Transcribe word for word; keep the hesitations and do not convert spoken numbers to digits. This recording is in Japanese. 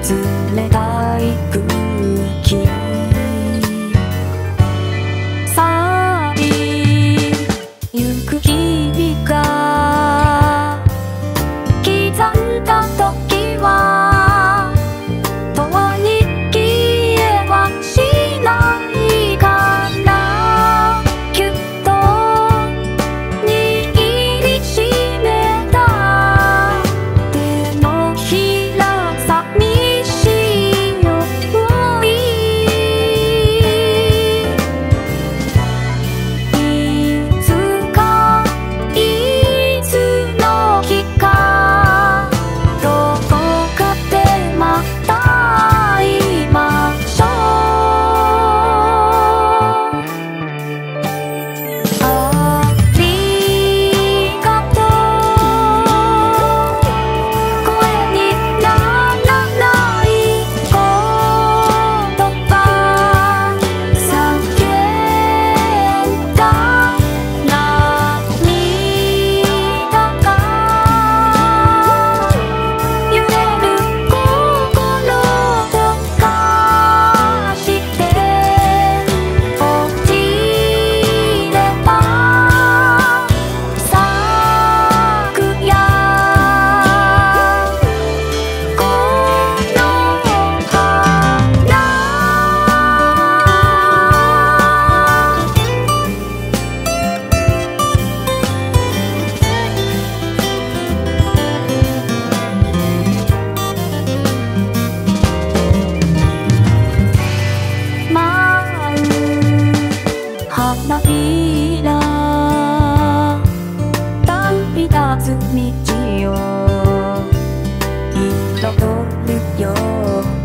冷たい空気去りゆく日々が刻んだ時は永遠に消えはしないからきっと握りしめた手のひら寂しいよいつかいつの日かどこかでまた会いましょうありがとう声にならない言葉叫んだ涙が揺れる心とかして落ちれば昨夜この花舞う花びら旅立つ道を彩るよ